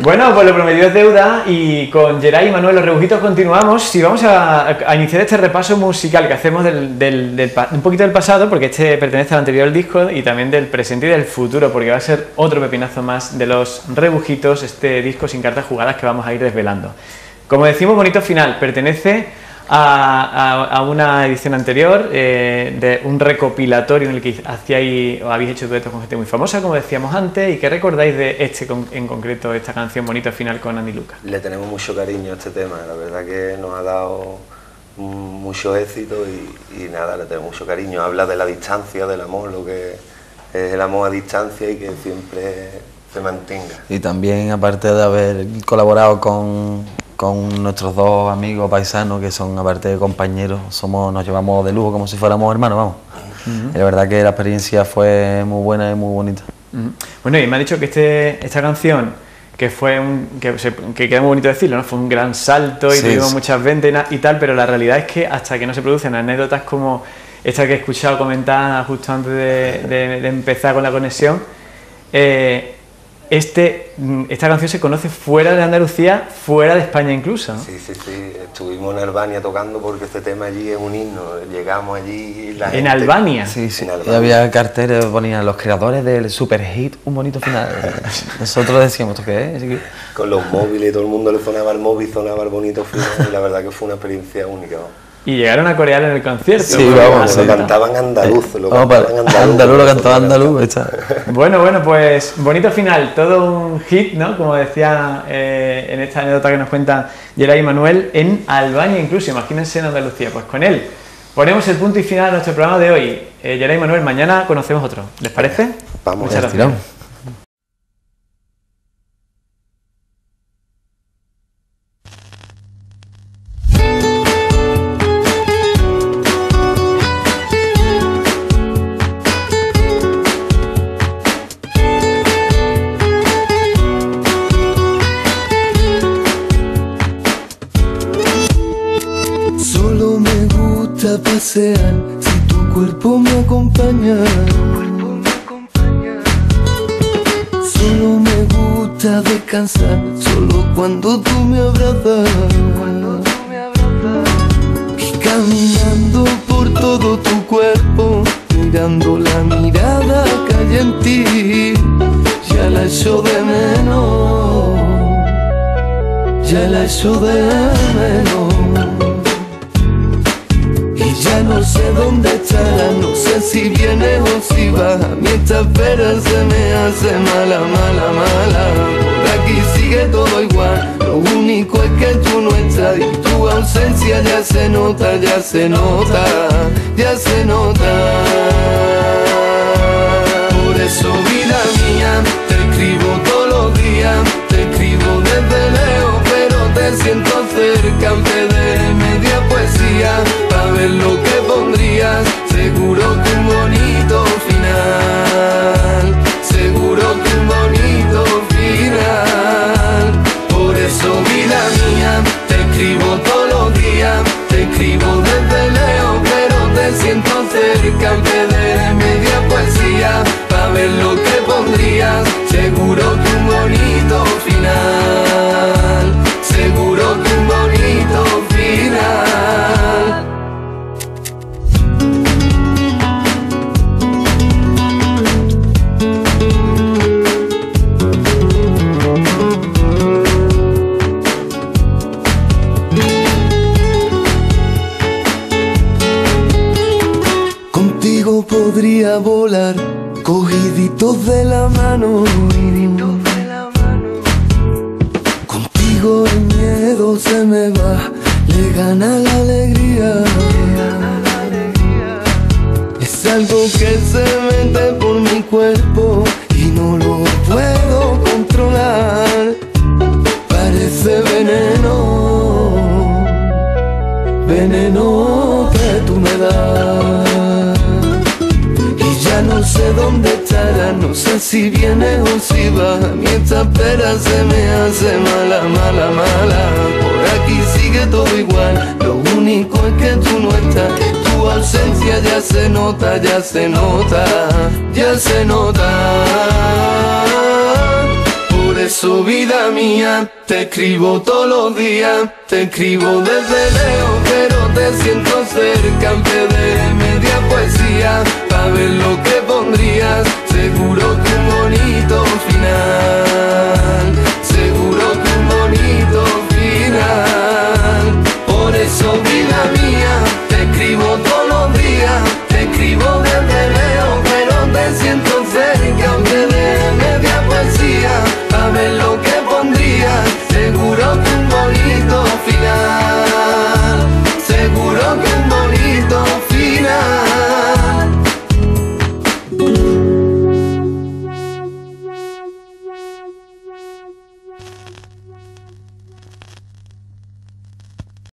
Bueno, pues lo prometido es deuda y con Geray y Manuel Los Rebujitos continuamos y vamos a iniciar este repaso musical que hacemos un poquito del pasado, porque este pertenece al anterior disco, y también del presente y del futuro, porque va a ser otro pepinazo más de Los Rebujitos, este disco sin cartas jugadas que vamos a ir desvelando. Como decimos, bonito final, pertenece a una edición anterior de un recopilatorio en el que habéis hecho duetos con gente muy famosa, como decíamos antes. ¿Y qué recordáis de en concreto, esta canción Bonito Final con Andy Lucas? Le tenemos mucho cariño a este tema, la verdad que nos ha dado mucho éxito y nada, le tenemos mucho cariño. Habla de la distancia, del amor, lo que es el amor a distancia y que siempre se mantenga. Y también, aparte de haber colaborado con nuestros dos amigos paisanos, que son, aparte de compañeros, nos llevamos de lujo como si fuéramos hermanos, vamos. Y la verdad que la experiencia fue muy buena y muy bonita. Bueno, y me ha dicho que esta canción, que queda muy bonito decirlo, ¿no? Fue un gran salto y tuvimos muchas ventas y tal, pero la realidad es que hasta que no se producen anécdotas como esta que he escuchado comentar justo antes de empezar con la conexión, esta canción se conoce fuera de Andalucía, fuera de España incluso, ¿no? Sí, estuvimos en Albania tocando porque este tema allí es un himno, llegamos allí y la gente... ¿En Albania? Sí, en Albania. Y había carteles, ponían los creadores del super hit, un bonito final. Nosotros decíamos, ¿esto qué es? Con los móviles, todo el mundo le sonaba el móvil, sonaba el bonito final, y la verdad que fue una experiencia única, ¿no? Y llegaron a corear en el concierto. Sí, vamos. Lo cantaban andaluz. Andaluz lo cantaba andaluz. Bueno, pues bonito final, todo un hit, ¿no? Como decía en esta anécdota que nos cuentan Geray y Manuel, en Albania incluso, imagínense en Andalucía. Pues con él ponemos el punto y final a nuestro programa de hoy. Geray y Manuel, mañana conocemos otro. ¿Les parece? Vamos, muchas gracias. Pasear, si tu cuerpo me acompaña. Solo me gusta descansar, solo cuando tú me abrazas. Y caminando por todo tu cuerpo, mirando la mirada que hay en ti, ya la echo de menos, ya la echo de menos. Ya no sé dónde estará, no sé si viene o si va. Mi esta espera se me hace mala, mala, mala. Por aquí sigue todo igual, lo único es que tú no estás y tu ausencia ya se nota, ya se nota, ya se nota. Por eso, vida mía, te escribo todos los días, te escribo desde lejos, pero te siento cerca, aunque de media poesía. A ver lo que pondrías, seguro que un bonito final, seguro que un bonito final. Por eso, vida mía, te escribo todos los días, te escribo desde lejos, pero te siento cerca, aunque de media poesía. A ver lo que pondrías, seguro que un bonito final, seguro que un bonito final. Contigo podría volar, cogiditos de la mano. Contigo el miedo se me va, le gana la alegría. Es algo que se mete por mi cuerpo y no lo puedo controlar. Parece veneno, veneno que tú me das. Y ya no sé dónde estará, no sé si viene o si va. Mi esta espera se me hace mala, mala, mala. Por aquí sigue todo igual, lo único es que tú no estás. Tu ausencia ya se nota, ya se nota, ya se nota. Por eso eso vida mía, te escribo todos los días, te escribo desde lejos, pero te siento cerca, aunque de medio